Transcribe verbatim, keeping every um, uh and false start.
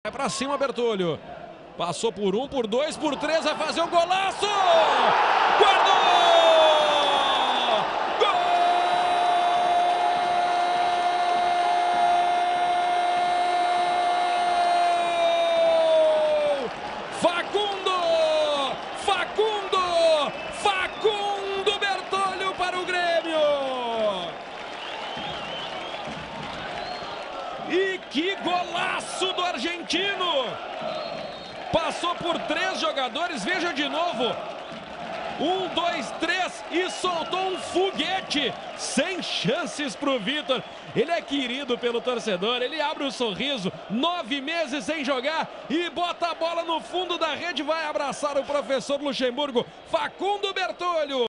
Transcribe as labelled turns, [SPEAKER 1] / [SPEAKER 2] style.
[SPEAKER 1] Vai pra cima, Bertolho. Passou por um, por dois, por três, vai fazer um golaço! Guardou! Gol! Facundo! Facundo! Facundo Bertolho para o Grêmio! E que golaço do argentino! Passou por três jogadores, veja de novo. Um, dois, três e soltou um foguete. Sem chances para o Vitor. Ele é querido pelo torcedor, ele abre um sorriso. Nove meses sem jogar e bota a bola no fundo da rede. Vai abraçar o professor Luxemburgo. Facundo Bertolho.